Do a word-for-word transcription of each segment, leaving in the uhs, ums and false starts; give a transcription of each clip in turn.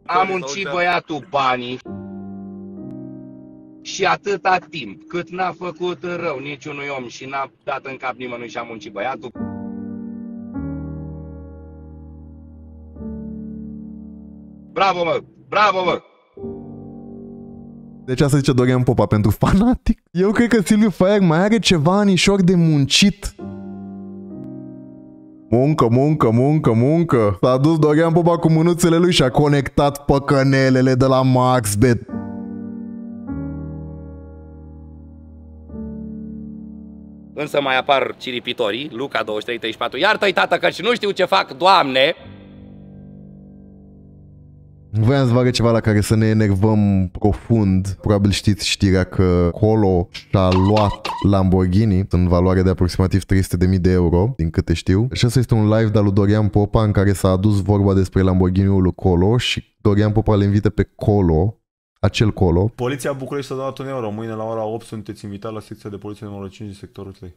A muncit băiatul banii și atâta timp cât n-a făcut rău niciunui om și n-a dat în cap nimănui și a muncit băiatul. Bravo, mă! Bravo, mă! Deci asta zice Dorian Popa pentru fanatic. Eu cred că Silviu Faier mai are ceva anișor de muncit. Muncă, muncă, muncă, muncă. S-a dus Dorian Popa cu mânuțele lui și a conectat păcănelele de la MaxBet. Însă mai apar ciripitorii, Luca douăzeci și trei treizeci și patru. Iartă-i, tată, că și nu știu ce fac, Doamne! Voiam să facă ceva la care să ne enervăm profund. Probabil știți știrea că Colo și-a luat Lamborghini în valoare de aproximativ trei sute de mii de euro, din câte știu. Și ăsta este un live de-al lui Dorian Popa în care s-a adus vorba despre Lamborghini-ul lui Colo și Dorian Popa le invită pe Colo, acel Colo. Poliția București s-a dat un euro. Mâine la ora opt sunteți invitați la secția de poliție numărul cinci din sectorul trei.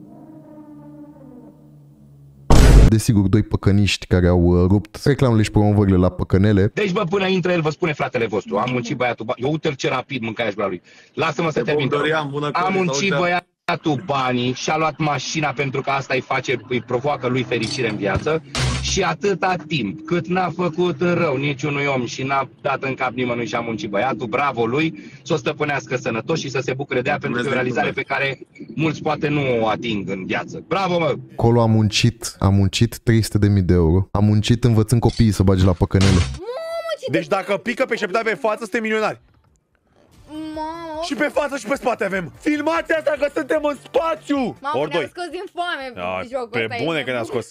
Desigur, doi păcăniști care au uh, rupt reclamele și promovările la păcănele. Deci, bă, până intră el, vă spune fratele vostru. Am muncit băiatul banii. Eu uite-l ce rapid mâncarea și lui. Lasă-mă să termin. Am muncit băiatul banii și a luat mașina pentru că asta îi face, îi provoacă lui fericire în viață. Și atâta timp cât n-a făcut rău niciunui om și n-a dat în cap nimănui și a muncit băiatul, bravo lui, să o stăpânească sănătos și să se bucure de ea, pentru că e o realizare pe care mulți poate nu o ating în viață. Bravo, mă! Colo a muncit, a muncit trei sute de mii de euro. A muncit învățând copiii să bage la păcănele. Deci dacă pică pe șeptai pe față, suntem milionari. Mamă. Și pe față și pe spate avem. Filmați asta că suntem în spațiu. Mamă, ne-a scos din foame. A, pe bune că ne-a scos.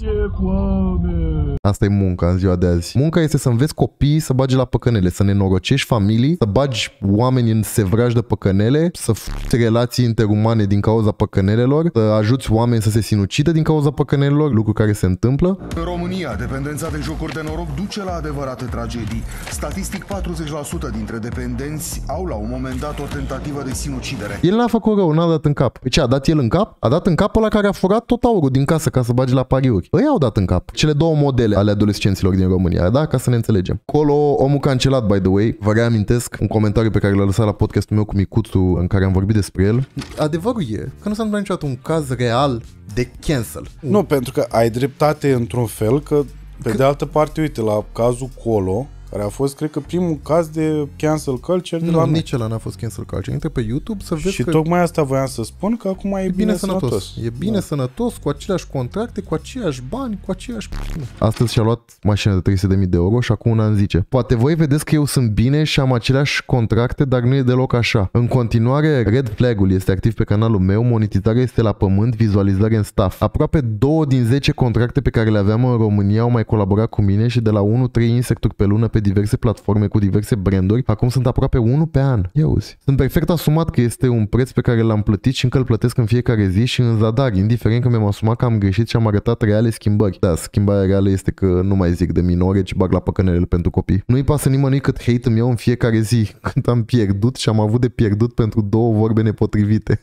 Asta e munca în ziua de azi. Munca este să înveți copiii să bage la păcănele, să nenorocești familii, să bagi oameni în sevraj de păcănele, să f***ți relații interumane din cauza păcănelelor, să ajuți oameni să se sinucidă din cauza păcănelelor, lucru care se întâmplă. În România, dependența de jocuri de noroc duce la adevărate tragedii. Statistic, patruzeci la sută dintre dependenți au la un moment dat o tentativă de sinucidere. El n-a făcut rău, n-a dat în cap. Pe ce a dat el în cap? A dat în cap ăla care a furat tot aurul din casă ca să bage la pariuri. Ei au dat în cap. Cele două modele ale adolescenților din România, da? Ca să ne înțelegem. Colo, omul cancelat, by the way, vă reamintesc un comentariu pe care l-a lăsat la podcastul meu cu Micuțu, în care am vorbit despre el. Adevărul e că nu s-a întâmplat niciodată un caz real de cancel. Nu, pentru că ai dreptate într-un fel, că pe că... de altă parte, uite, la cazul Colo, care a fost, cred că, primul caz de cancel culture de nu, la noi. Nici ăla n-a fost cancel culture. Intră pe YouTube să vezi și că... tocmai asta voiam să spun, că acum e, e bine, bine sănătos. sănătos. E bine da. sănătos, cu aceleași contracte, cu aceiași bani, cu aceiași... Astăzi și-a luat mașina de trei sute de mii de euro și acum un an zice: poate voi vedeți că eu sunt bine și am aceleași contracte, dar nu e deloc așa. În continuare, red flag-ul este activ pe canalul meu, monetizarea este la pământ, vizualizare în staff. Aproape două din zece contracte pe care le aveam în România au mai colaborat cu mine și de la unu trei insecturi pe lună pe diverse platforme cu diverse branduri, acum sunt aproape unul pe an. Ia uzi. Sunt perfect asumat că este un preț pe care l-am plătit și încă îl plătesc în fiecare zi și în zadar, indiferent că mi-am asumat că am greșit și am arătat reale schimbări. Da, schimbarea reală este că nu mai zic de minore, ci bag la păcănele pentru copii. Nu-i pasă nimănui cât hate îmi iau în fiecare zi, când am pierdut și am avut de pierdut pentru două vorbe nepotrivite.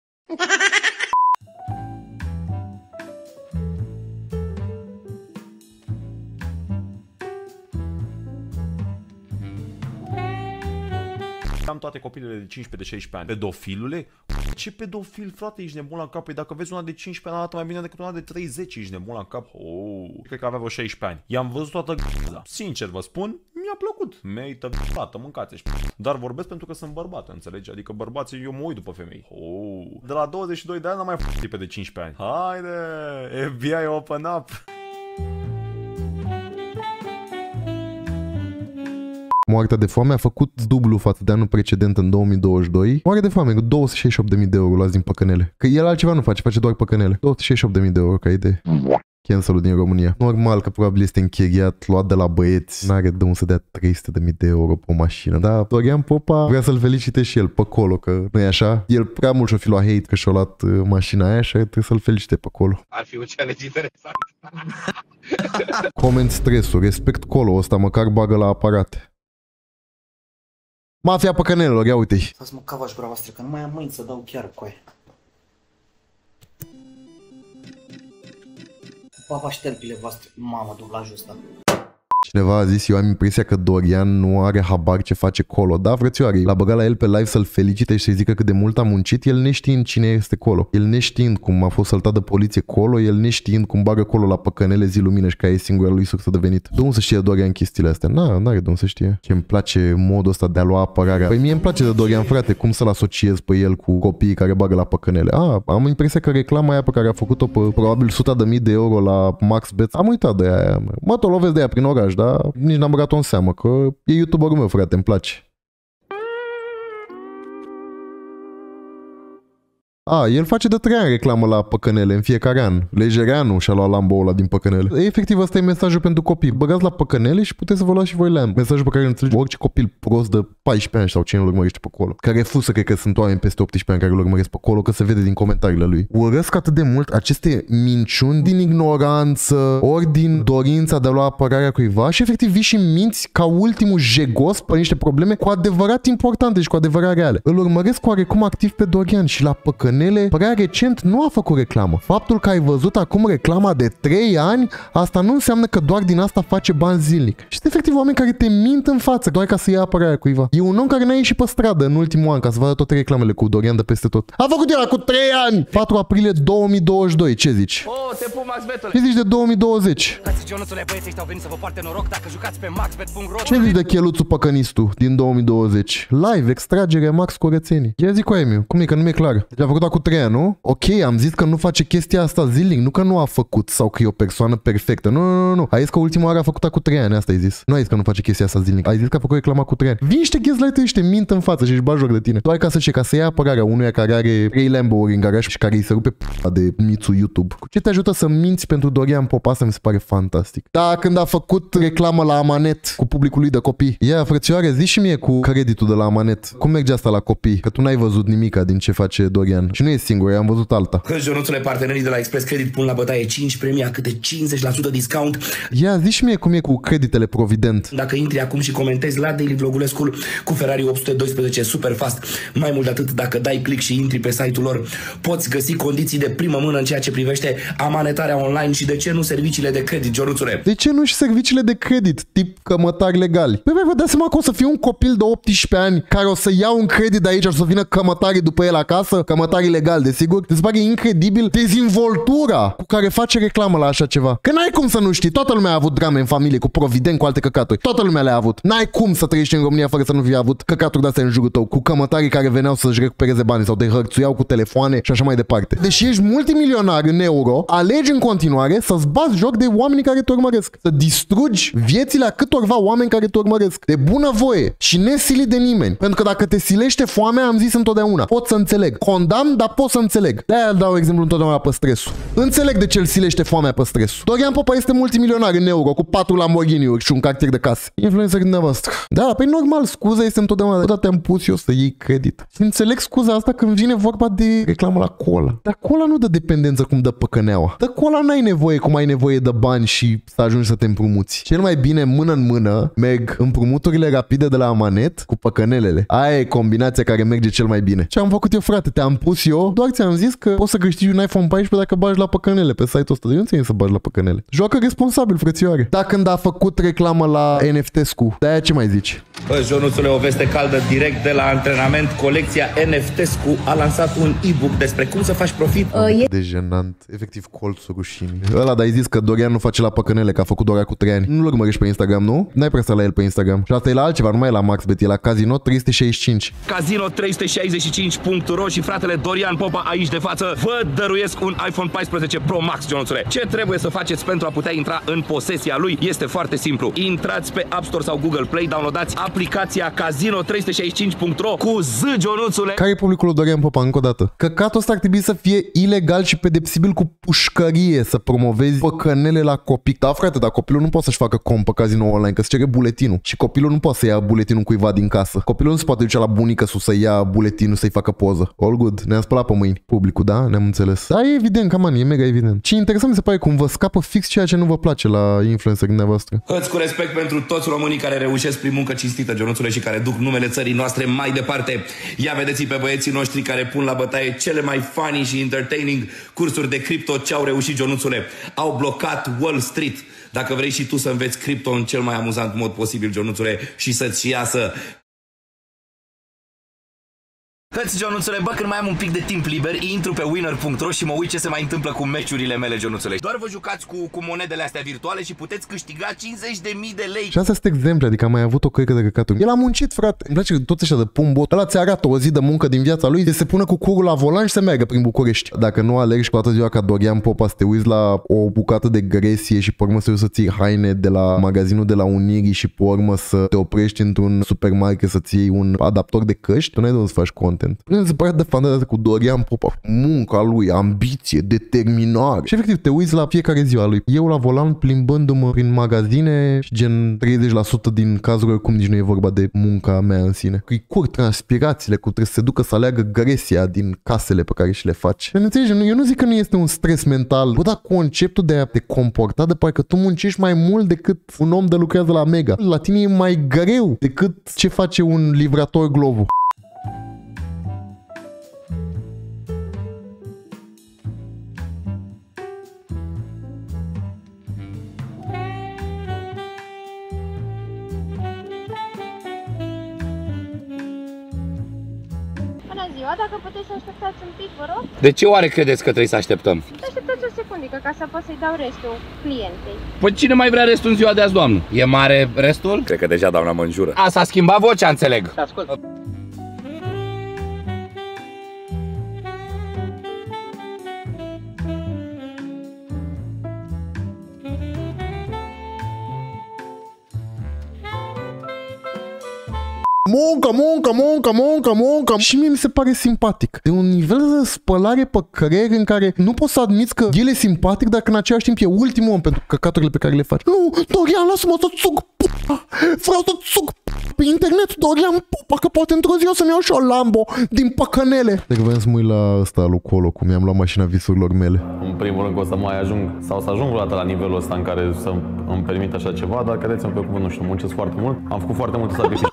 Am toate copilele de cincisprezece de șaisprezece ani. Pedofilule? Ce pedofil, frate, ești nebun la cap? Păi dacă vezi una de cincisprezece ani, arată mai bine decât una de treizeci, ești nebun la cap? Oh, cred că avea vreo șaisprezece ani. I-am văzut toată g***a. Sincer vă spun, mi-a plăcut. Merită g***ată, mâncați-și. Dar vorbesc pentru că sunt bărbat, înțelegi? Adică bărbații, eu mă uit după femei. Oh. De la douăzeci și doi de ani n-am mai f***t tipe de cincisprezece ani. Haide, F B I open up. Moartea de foame a făcut dublu față de anul precedent în două mii douăzeci și doi. Moartea de foame cu două sute șaizeci și opt de mii de euro luați din păcănele. Că el altceva nu face, face doar păcănele. două sute șaizeci și opt de mii de euro ca idee. Cancel-ul din România. Normal că probabil este închiriat, luat de la băieți. N-are de unde să dea trei sute de mii de euro pe o mașină. Dar Dorian Popa vrea să-l felicite și el pe acolo, că nu e așa. El prea mult și-o fi luat hate că și-a luat mașina aia și trebuie să-l felicite pe acolo. Ar fi un challenge interesant. Comment stresul, respect Colo ăsta, măcar bagă la aparate. Mafia păcănelelor, ia uite-i. Stați mă, cavaș gura voastră, că nu mai am mâini să dau chiar cu aia. Papa șterpile voastre, mamă, dublajul ăsta. Cineva a zis, eu am impresia că Dorian nu are habar ce face Colo. Da, frățioare, l-a băgat la el pe live să-l felicite și să-i zică cât de mult a muncit, el neștiind cine este Colo. El neștiind cum a fost săltat de poliție Colo, el neștiind cum bagă Colo la păcănele zi lumină și că e singura lui sursă de venit. De unde să știe Dorian chestiile astea? Na, n-are de unde să știe. Ce îmi place modul ăsta de a lua apărarea. Păi mie îmi place de Dorian, frate, cum să-l asociez pe el cu copiii care bagă la păcănele. A, am impresia că reclama aia pe care a făcut-o pe probabil o sută de mii de euro la MaxBet, am uitat de aia. Mă, tot lovesc de aia prin oraș, dar nici n-am băgat-o în seamă, că e YouTuberul meu, frate, îmi place. A, el face de trei ani reclamă la păcănele în fiecare an. Lejereanu și-a luat Lambo ăla din păcănele. Efectiv, ăsta e mesajul pentru copii. Băgați la păcănele și puteți să vă luați și voi Lambo. Mesajul pe care îl înțelege orice copil prost de paisprezece ani sau cine îl urmărește pe acolo. Care refuză, cred că sunt oameni peste optsprezece ani care îl urmăresc pe acolo, că se vede din comentariile lui. Urăsc atât de mult aceste minciuni din ignoranță, ori din dorința de a lua apărarea cuiva și efectiv vii și minți ca ultimul jegos pe niște probleme cu adevărat importante și cu adevărat reale. Îl urmăresc oarecum activ pe Dorian și la păcănele prea recent nu a făcut reclamă. Faptul că ai văzut acum reclama de trei ani, asta nu înseamnă că doar din asta face bani zilnic. Și sunt efectiv oameni care te mint în față doar ca să ia apărarea cuiva. E un om care n-a ieșit pe stradă în ultimul an ca să vadă toate reclamele cu Dorian de peste tot. A făcut el cu trei ani! patru aprilie două mii douăzeci și doi, ce zici? Oh, te pup, MaxBet-ule! Ce zici de două mii douăzeci? Ce zici de cheluțul păcănistul din două mii douăzeci? Live, extragere, Max curățenii. Ia zi cu Emiu, cum e că nu mi-e clar? Deci a făcut cu trei ani, nu? Ok, am zis că nu face chestia asta zilnic, nu că nu a făcut sau că e o persoană perfectă. Nu, nu, nu, nu. Ai zis că ultima oară a făcut cu trei ani, asta ai zis. Nu ai zis că nu face chestia asta zilnic. Ai zis că a făcut reclama cu trei ani. Vin niște gaslighter, niște mint în față și își bagi joc de tine. Doar ca să ce, ca să ia apărarea unuia care are trei Lambo-uri în garaj și care îi se rupe p***a de mițul YouTube. Ce te ajută să minți pentru Dorian Popa? Asta mi se pare fantastic. Da, când a făcut reclamă la Amanet cu publicul lui de copii. Ia, frățioare, zi și mie cu creditul de la Amanet. Cum merge asta la copii? Că tu n-ai văzut nimica din ce face Dorian. Și nu e singur, am văzut alta. Jonuțule, partenerii de la Express Credit pun la bătaie cinci premii, câte cincizeci la sută discount. Ia, zi și mie cum e cu creditele Provident. Dacă intri acum și comentezi la Daily Vlogulescu cu Ferrari opt sute doisprezece super fast, mai mult de atât, dacă dai click și intri pe site-ul lor, poți găsi condiții de primă mână în ceea ce privește amanetarea online și de ce nu serviciile de credit, Jonuțule. De ce nu și serviciile de credit, tip cămătari legali? Păi vă dați seama că o să fie un copil de optsprezece ani care o să ia un credit de aici și o să vină cămătarii după el acasă, cămătarii legali, desigur. Îți pare incredibil dezvoltura cu care face reclamă la așa ceva. Că n-ai cum să nu știi, toată lumea a avut drame în familie cu Provident, cu alte căcaturi. Toată lumea le-a avut. N-ai cum să trăiești în România fără să nu fii avut căcaturi de-astea în jurul tău, cu cămătarii care veneau să-și recupereze banii sau te hărțuiau cu telefoane și așa mai departe. Deși ești multimilionar în euro, alegi în continuare să-ți bați joc de oamenii care te urmăresc. Să distrugi viețile a câtorva oameni care te urmăresc. De bună voie și nesilit de nimeni. Pentru că dacă te silește foamea, am zis întotdeauna, pot să înțeleg. Condamn, dar pot să înțeleg. De-aia dau exemplu întotdeauna pe stresul. Înțeleg de ce îl silește foamea pe stresul. Dorian Popa este multimilionar în euro, cu patru Lamborghini-uri și un cartier de casă. Influencer dumneavoastră. Da, păi normal, scuza este întotdeauna. Odată te-am pus eu să iei credit. Și înțeleg scuza asta când vine vorba de reclamă la cola. Dar cola nu dă dependență cum dă păcăneaua. Dar cola n-ai nevoie cum ai nevoie de bani și să ajungi să te împrumuți. Cel mai bine, mână în mână, merg împrumuturile rapide de la Amanet cu păcănelele. Aia e combinația care merge cel mai bine. Ce am făcut eu, frate? Te-am pus eu, doar ți-am zis că poți să câștigi un iPhone paisprezece dacă bagi la păcănele pe site-ul ăsta. Eu nu ți-am să bagi la păcănele. Joacă responsabil, frățioare. Da, când a făcut reclamă la N F T-scu, de-aia ce mai zici? Bă, Jonuțule, o veste caldă direct de la antrenament. Colecția N F T-scu a lansat un e-book despre cum să faci profit. Uh, e... De jenant, efectiv colțul rușinii. Ăla, dar ai zis că Dorian nu face la păcănele, că a făcut doar cu trei ani. Nu-l urmărești pe Instagram, nu? N-ai presat la el pe Instagram. Și asta e la altceva, nu mai e la MaxBet, e la Casino trei sute șaizeci și cinci. Casino trei sute șaizeci și cinci punct ro și fratele Dorian Popa aici de față vă dăruiesc un iPhone paisprezece Pro Max, Jonuțule. Ce trebuie să faceți pentru a putea intra în posesia lui? Este foarte simplu. Intrați pe App Store sau Google Play, downloadați aplicația Casino trei sute șaizeci și cinci punct ro cu Z, Jonuțule. Care e publicul lui Dorian Popa, încă o dată? Căcatul ăsta ar trebui să fie ilegal și pedepsibil cu pușcărie, să promovezi păcănele la copii. Da, frate, dar copilul nu poate să-și facă cont pe Casino online, că se cere buletinul. Și copilul nu poate să ia buletinul cuiva din casă. Copilul nu se poate duce la bunica sus să ia buletinul, să-i facă poză. All good. Ne-am spălat pe mâini. Publicul, da? Ne-am înțeles. Da, e evident, cam e mega evident. Ce interesant mi se pare cum vă scapă fix ceea ce nu vă place la influencer dumneavoastră. Îți cu respect pentru toți românii care reușesc prin muncă cinstită reușită, Ionuțule, și care duc numele țării noastre mai departe. Ia vedeți pe băieții noștri care pun la bătaie cele mai funny și entertaining cursuri de cripto. Ce au reușit, Ionuțule? Au blocat Wall Street. Dacă vrei și tu să înveți cripto în cel mai amuzant mod posibil, Ionuțule, și să-ți iasă... Hăți, Ionuțule, bă, când mai am un pic de timp liber, intru pe winner punct ro și mă uit ce se mai întâmplă cu meciurile mele, Ionuțule. Doar vă jucați cu, cu monedele astea virtuale și puteți câștiga cincizeci de mii de lei. Și astea sunt exemple, adică am mai avut o căică de căcaturi. El a muncit, frate. Îmi place că toți ăștia de pun bot. Ăla ți arată o zi de muncă din viața lui, de se pună cu curul la volan și se meargă prin București. Dacă nu alergi cu toată ziua ca Dorian Popa să te uiți la o bucată de gresie și pe urmă să să ții haine de la magazinul de la Unirii și pe urmă să te oprești într-un supermarket să-ți iei un adaptor de căști, tu n-ai de unde să faci content. Până se pare de fantasă cu Dorian Popa, munca lui, ambiție, determinare. Și efectiv te uiți la fiecare zi a lui. Eu la volan plimbându-mă prin magazine și gen treizeci la sută din cazuri oricum nici nu e vorba de munca mea în sine. Îi curg transpirațiile, cu trebuie să se ducă să aleagă gresia din casele pe care și le faci. Înțelegi? Eu nu zic că nu este un stres mental, bă, dar conceptul de a te comporta de parcă tu muncești mai mult decât un om de lucrează la Mega. La tine e mai greu decât ce face un livrator Glovo. Dacă puteți să așteptați un pic, vă rog. De ce oare credeți că trebuie să așteptăm? Să așteptați o secundică ca să pot să-i dau restul clientei. Păi cine mai vrea restul în ziua de azi, doamnă? E mare restul? Cred că deja doamna mă înjură. A, s-a schimbat vocea, înțeleg. Ascult. Muncă, muncă, muncă, muncă, muncă. Și mie mi se pare simpatic. De un nivel de spălare pe creier în care nu poți să admiți că el e simpatic, dacă în același timp e ultimul om pentru căcaturile pe care le faci. Nu, Dorian, lasă-mă să țuc pupa. Vreau să țuc pe internet, Dorian pupa, că poate într-o zi o să-mi iau și o Lambo din păcănele. Dacă vreau să mă uit la ăsta lui Colo, cum i-am luat mașina visurilor mele. În primul rând că o să mai ajung, sau să ajung vreodată la nivelul ăsta în care să îmi permit așa ceva, dar credeți-mă pe cuvânt, nu știu, muncesc foarte mult, am făcut foarte multe sacrificii.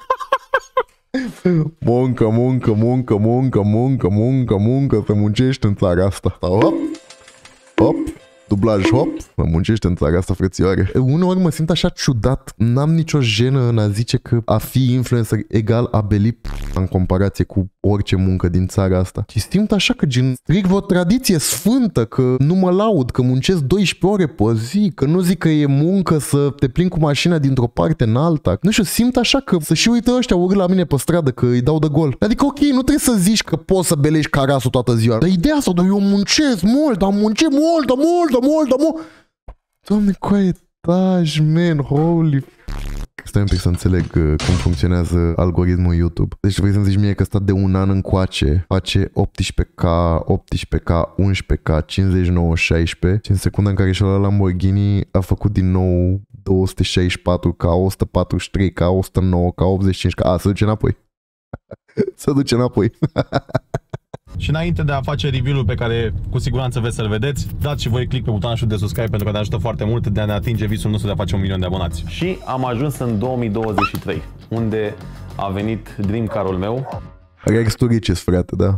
Muncă, muncă, muncă, muncă, muncă, muncă, muncă, să muncești în țara asta. Hop, hop, dublaj, hop, mă muncești în țara asta, frățioare. Uneori mă simt așa ciudat, n-am nicio jenă în a zice că a fi influencer egal a beli în comparație cu orice muncă din țara asta. Și simt așa că gen stric o tradiție sfântă, că nu mă laud, că muncesc doisprezece ore pe zi, că nu zic că e muncă să te plimbi cu mașina dintr-o parte în alta. Nu știu, simt așa că să și uită ăștia urât la mine pe stradă că îi dau de gol. Adică ok, nu trebuie să zici că poți să belești carasul toată ziua. Dar ideea asta, dar eu muncesc mult, am muncit mult, mult, mult, mult, mult. Doamne, cu etaj, man, holy Stai un pic să înțeleg uh, cum funcționează algoritmul YouTube. Deci vrei să-mi zici mie că ăsta de un an încoace face optsprezece K, optsprezece K, unsprezece K, cincizeci și nouă, șaisprezece și în secunda în care și-a luat Lamborghini a făcut din nou două sute șaizeci și patru K, o sută patruzeci și trei K, o sută nouă K, optzeci și cinci K. A, se duce înapoi. Se duce înapoi. Și înainte de a face review-ul pe care cu siguranță veți să-l vedeți, dați și voi click pe butonul de subscribe pentru că ne ajută foarte mult de a ne atinge visul nostru de a face un milion de abonați. Și am ajuns în două mii douăzeci și trei, unde a venit dream car-ul meu. Rex to riches, frate, da.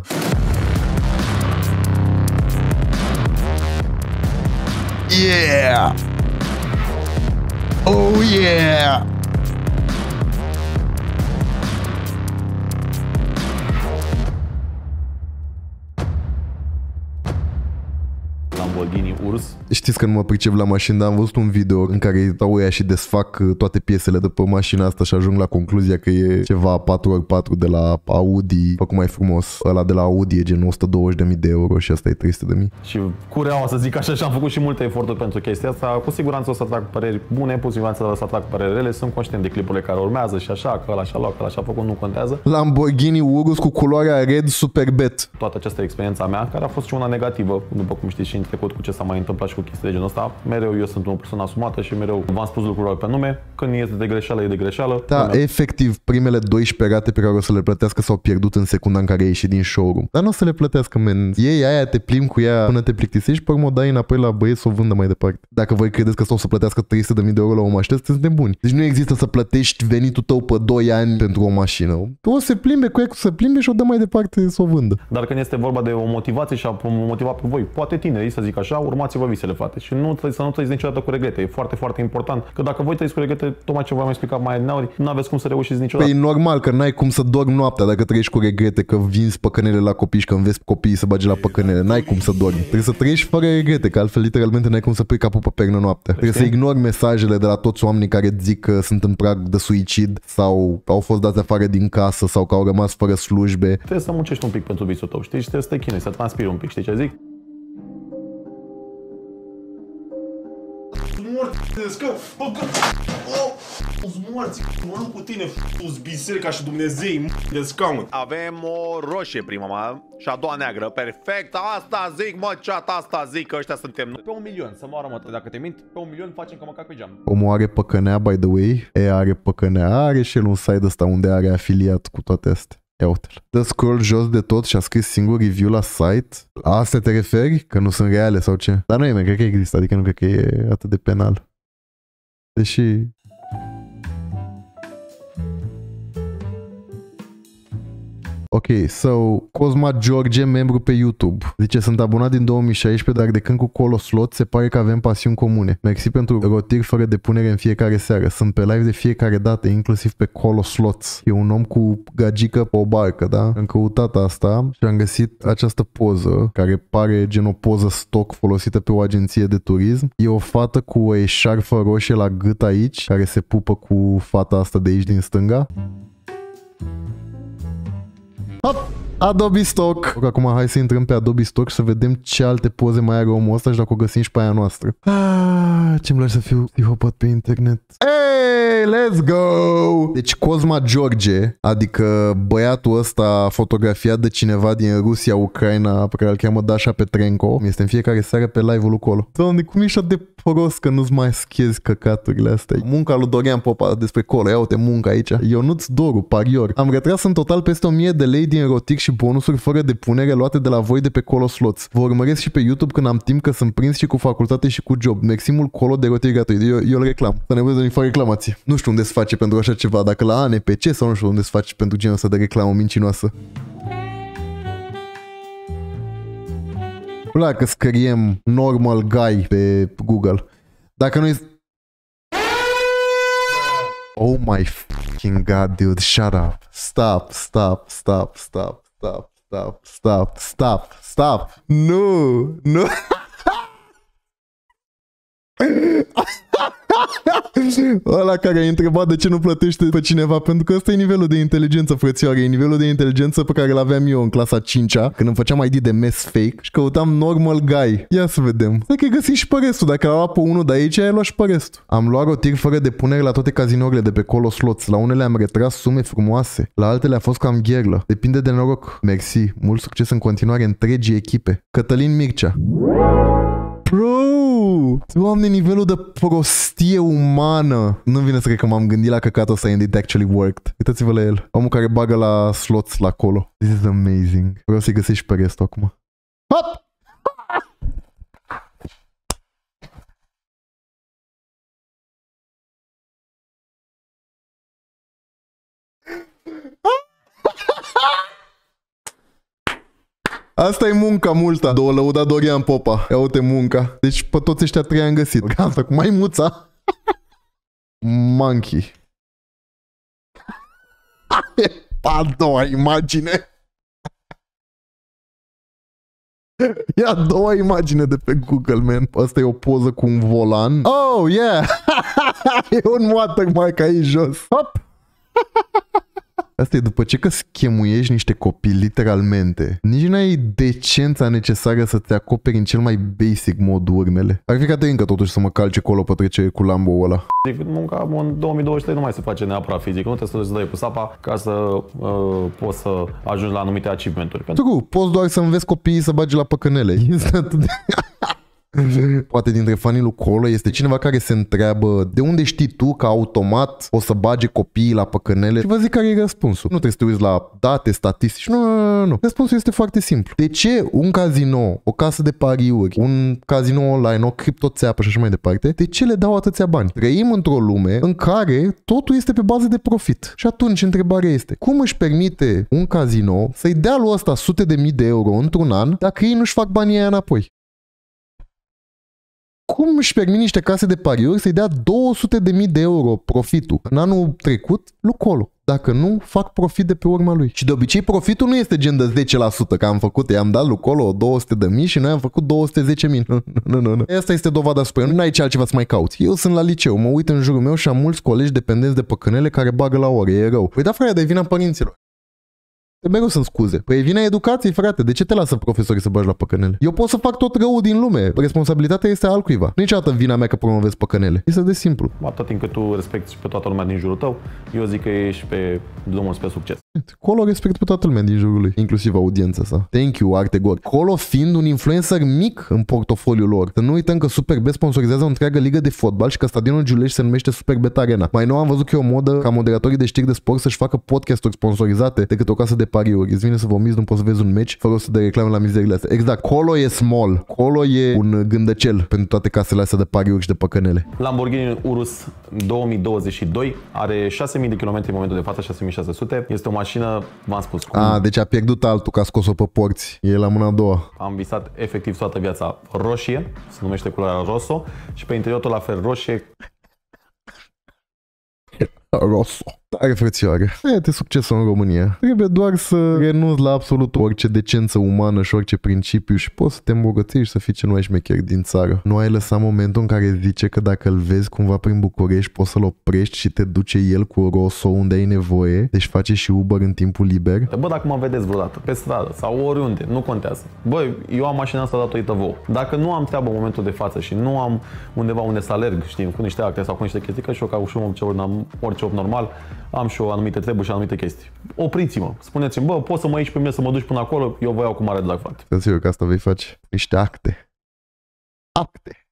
Yeah! Oh yeah! Lamborghini Urus. Știți că nu mă pricep la mașini, dar am văzut un video în care stau ăia și desfac toate piesele de pe mașina asta și ajung la concluzia că e ceva patru ori patru de la Audi, făcut mai frumos. Ăla de la Audi e gen o sută douăzeci de mii de euro și asta e trei sute de mii. Și cureaua, să zic așa, și am făcut și multe eforturi pentru chestia asta. Cu siguranță o să trag păreri bune, cu siguranță o să trag păreri rele. Sunt conștient de clipurile care urmează și așa, că ăla și-a luat, că ăla și-a făcut, nu contează. Lamborghini Urus cu culoarea red Superbet. Toată această experiență a mea, care a fost și una negativă, după cum știți și în trecut cu ce s-a mai mai întâmplat și cu chestii de genul ăsta. Mereu eu sunt o persoană asumată și mereu v-am spus lucrurile pe nume. Când este de greșeală, e de greșeală. Da, efectiv, primele doisprezece rate pe care o să le plătească s-au pierdut în secunda în care ai ieșit din showroom. Dar nu o să le plătească, men. Ei aia, te plimbi cu ea până te plictisești, pe urmă o dai înapoi la băieți să o vândă mai departe. Dacă voi credeți că o să plătească trei sute de mii de euro la o mașină, sunteți nebuni. Deci nu există să plătești venitul tău pe doi ani pentru o mașină. O să plimbe cu ea, să plimbe și o dă mai departe să o vândă. Dar când este vorba de o motivație și a motiva pe voi, poate tineri, să zic așa, urmați-vă visele, frate. Și nu să nu trăiți niciodată cu regrete. E foarte, foarte important. Că dacă voi trăiți cu regrete, tocmai ce v-am explicat mai adineauri, nu aveți cum să reușiți niciodată. Păi e normal că n-ai cum să dormi noaptea dacă trăiești cu regrete, că vinzi păcănele la copii și că înveți copiii să bage la păcănele. N-ai cum să dormi. Trebuie să trăiești fără regrete, că altfel literalmente n-ai cum să pui capul pe pernă noaptea. Trebuie să ignori mesajele de la toți oamenii care zic că sunt în prag de suicid sau au fost dați afară din casă sau că au rămas fără slujbe. Trebuie să muncești un pic pentru visul tău, știi? Și trebuie să te chinui, să transpiri un pic, știi ce zic? Morți, mă lupt cu tine, f***ți biserica și Dumnezei, de scaun. Avem o roșie prima, mă, și a doua neagră, perfect, asta zic, mă, chat, asta zic, că ăștia suntem. Pe un milion, să moară, mă, dacă te mint, pe un milion facem că mă cac pe geam. Omul are păcănea, by the way, e are păcănea, are și el un site ăsta unde are afiliat cu toate astea. Ia uite-l. Dă scroll jos de tot și a scris singur review la site. La astea te referi? Că nu sunt reale sau ce? Dar nu e, cred că există, adică nu cred că e atât de penal. Deși... Ok, so, Cosma George, membru pe YouTube. Zice, sunt abonat din două mii șaisprezece, dar de când cu Colo Slot se pare că avem pasiuni comune. Mersi pentru rotiri fără depunere în fiecare seară. Sunt pe live de fiecare dată, inclusiv pe Colo Slots. E un om cu gagică pe o barcă, da? Am căutat asta și am găsit această poză, care pare gen o poză stock folosită pe o agenție de turism. E o fată cu o eșarfă roșie la gât aici, care se pupă cu fata asta de aici din stânga. Hop! Adobe Stock. Acum hai să intrăm pe Adobe Stock și să vedem ce alte poze mai are omul ăsta și dacă o găsim și pe aia noastră. Ah, ce-mi place să fiu psihopat pe internet. Hey, let's go! Deci Cosma George, adică băiatul ăsta fotografiat de cineva din Rusia, Ucraina, pe care îl cheamă Dasha Petrenko, este în fiecare seară pe live-ul lui Colo. Doamne, cum ești atât de prost că nu-ți mai schezi căcaturile astea. Munca lui Dorian Popa despre Colo. Ia uite munca aici. Ionuț Doru, parior. Am retras în total peste o mie de lei din rotic și bonusuri fără depunere luate de la voi de pe Colo Slots. Vă urmăresc și pe YouTube când am timp, că sunt prins și cu facultate și cu job. Mersi mult Colo de rotic gratuit. Eu, eu îl reclam. Să nevoie să-mi fac reclamație. Nu știu unde se face pentru așa ceva, dacă la A N P C sau nu știu unde se face pentru genul ăsta de reclamă mincinoasă. Dacă scriem normal guy pe Google. Dacă nu este... Oh my fucking god, dude, shut up. Stop, stop, stop, stop, stop, stop, stop, stop, stop. Nu, nu. Ăla care a întrebat de ce nu plătește pe cineva, pentru că ăsta e nivelul de inteligență, frățioare. E nivelul de inteligență pe care îl aveam eu în clasa a cincea, când îmi făceam I D de mess fake și căutam normal guy. Ia să vedem. Cred că ai găsit și pe restul. Dacă l-a luat pe unul de aici, ai luat și pe restul. Am luat rotir fără depunere la toate cazinourile de pe Colo Slots. La unele am retras sume frumoase, la altele a fost cam gherlă. Depinde de noroc. Mersi. Mult succes în continuare întregii echipe. Cătălin Mircea. Bro! Doamne, nivelul de prostie umană. Nu vine să cred că m-am gândit la căcatul ăsta and it actually worked. Uitați-vă la el. Omul care bagă la slots la Colo. This is amazing. Vreau să-i găsesc și pe restul acum. Hop! Asta e munca multă. Două lăuda Dorian Popa. Ia uite munca. Deci pe toți ăștia trei am găsit. Gata, cu maimuța. Monkey. A doua imagine. Ia a doua imagine de pe Google, man. Asta e o poză cu un volan. Oh, yeah. E un watermark aici jos. Hop. Asta e după ce că schemuiești niște copii, literalmente. Nici n-ai decența necesară să-ți acoperi în cel mai basic mod urmele. Ar fi Caterinca totuși să mă calce Colo pe trecere cu Lambo-ul ăla. Munca în două mii douăzeci și trei nu mai se face neapărat fizic. Nu trebuie să dai cu sapa ca să uh, poți să ajungi la anumite achievement-uri. True, poți doar să înveți copiii să bagi la păcănele. Este atât de... Poate dintre fanii lui Colo este cineva care se întreabă de unde știi tu că automat o să bage copiii la păcănele și vă zic care e răspunsul. Nu trebuie să te uiți la date, statistici, nu, nu, nu, nu. Răspunsul este foarte simplu. De ce un casino, o casă de pariuri, un casino online, o criptoțeapă și așa mai departe, de ce le dau atâția bani? Trăim într-o lume în care totul este pe bază de profit. Și atunci întrebarea este, cum își permite un casino să-i dea lui ăsta sute de mii de euro într-un an dacă ei nu-și fac banii aia înapoi? Cum își permit niște case de pariuri să-i dea două sute de mii de euro profitul în anul trecut lui Colo? Dacă nu, fac profit de pe urma lui. Și de obicei profitul nu este gen de zece la sută, că am făcut, i-am dat lui Colo două sute de mii și noi am făcut două sute zece mii. Nu, nu, nu, nu. Asta este dovada asupra. Nu ai ce altceva să mai cauți. Eu sunt la liceu, mă uit în jurul meu și am mulți colegi dependenți de păcănele care bagă la ore, e rău. Păi da, frate, de vina părinților. Mereu sunt scuze. Păi vine educației, frate. De ce te lasă profesorii să bagi la păcănele? Eu pot să fac tot răul din lume. Responsabilitatea este a altcuiva. Niciodată vina mea că promovezi păcănele. Este de simplu. Atât timp cât tu respecti pe toată lumea din jurul tău, eu zic că ești pe drumul spre succes. Colo respect pe toată lumea din jurul lui, inclusiv audiența sa. Thank you, Artegor. Colo fiind un influencer mic în portofoliul lor. Să nu uităm că Superbet sponsorizează o întreagă ligă de fotbal și că stadionul Giulești se numește Superbet Arena. Mai nou am văzut că e o modă ca moderatorii de știri de sport să-și facă podcasturi sponsorizate decât o casă de pariuri. Îți vine să vomiți, nu poți să vezi un meci fără să de reclame la mizerile astea. Exact. Colo e small. Colo e un gândăcel pentru toate casele astea de pariuri și de păcănele. Lamborghini Urus două mii douăzeci și doi are șase mii de kilometri în momentul de față, șase mii șase sute. Este o mașină, v-am spus. Cum... A, deci a pierdut altul că a scos-o pe porți. E la mâna a doua. Am visat efectiv toată viața roșie, se numește culoarea rosso și pe interior tot la fel roșie. Rosso. Tare, frățioare. Aia te succesul în România. Trebuie doar să renunți la absolut orice decență umană și orice principiu și poți să te îmbogățești și să fii cel mai șmecher din țară. Nu ai lăsat momentul în care zice că dacă îl vezi cumva prin București poți să-l oprești și te duce el cu Rosso unde ai nevoie, deci face și Uber în timpul liber. Bă, dacă mă vedeți vreodată pe stradă sau oriunde, nu contează. Bă, eu am mașina asta datorită vouă. Dacă nu am treabă în momentul de față și nu am undeva unde să alerg, știm, cu niște acte sau cu niște chestii, că și eu ca și om, orice om normal, am și o anumite treburi și anumite chestii. Opriți-mă, spuneți-mi, bă, poți să mă iei pe mine să mă duci până acolo, eu vă iau cu mare drag, frate. Să sigur că asta vei face. Niște acte. Acte.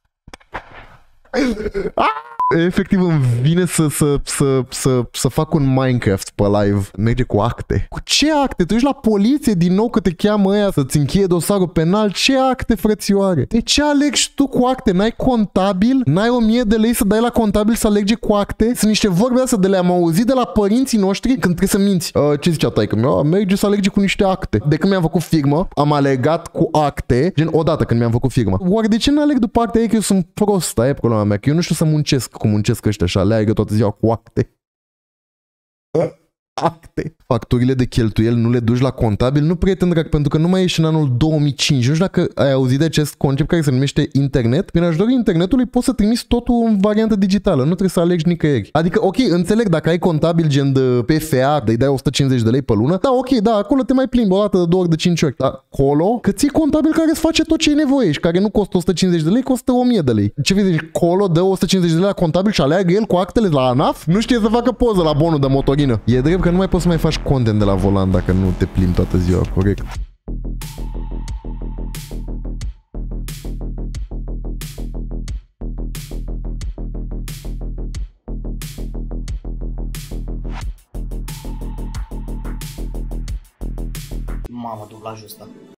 Efectiv îmi vine să, să, să, să, să fac un Minecraft pe live. Merge cu acte. Cu ce acte? Tu ești la poliție din nou că te cheamă ăia să-ți încheie dosarul penal? Ce acte, frățioare? De ce alergi tu cu acte? N-ai contabil? N-ai o mie de lei să dai la contabil să alerge cu acte? Sunt niște vorbe astea de le-am auzit de la părinții noștri când trebuie să minți. Uh, ce zicea taică-mi? Merge să alerge cu niște acte. De când mi-am făcut firmă, am alergat cu acte, gen odată când mi-am făcut firmă. Oare de ce nu alerg după acte? E că eu sunt prost, aia e problema mea, că eu nu știu să muncesc cum muncesc ăștia și aleargă toată ziua cu acte. Acte. Facturile de cheltuieli nu le duci la contabil? Nu, prieten drag, pentru că nu mai ești în anul două mii cinci. Nu știu dacă ai auzit de acest concept care se numește internet. Prin ajutorul internetului poți să trimiți totul în variantă digitală. Nu trebuie să alegi nicăieri. Adică, ok, înțeleg, dacă ai contabil gen de P F A, de-i dai o sută cincizeci de lei pe lună, da, ok, da, acolo te mai plimbi o dată, de două ori, de cinci ori. Dar acolo, că ții contabil care îți face tot ce e nevoie și care nu costă o sută cincizeci de lei, costă o mie de lei. Ce vezi, deci colo dă o sută cincizeci de lei la contabil și aleargă el cu actele la ANAF? Nu știe să facă poză la bonul de motorină. E drept că nu mai poți să mai faci content de la volan dacă nu te plimbi toată ziua, corect? Mamă, dublajul ăsta.